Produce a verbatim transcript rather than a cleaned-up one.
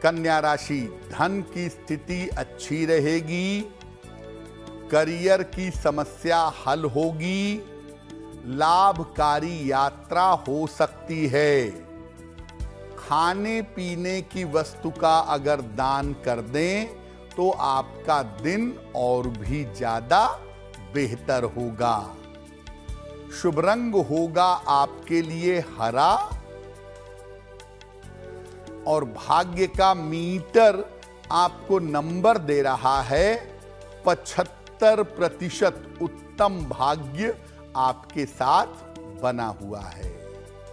कन्या राशि, धन की स्थिति अच्छी रहेगी, करियर की समस्या हल होगी, लाभकारी यात्रा हो सकती है। खाने पीने की वस्तु का अगर दान कर दें तो आपका दिन और भी ज्यादा बेहतर होगा। शुभ रंग होगा आपके लिए हरा और भाग्य का मीटर आपको नंबर दे रहा है पचहत्तर प्रतिशत उत्तम भाग्य आपके साथ बना हुआ है।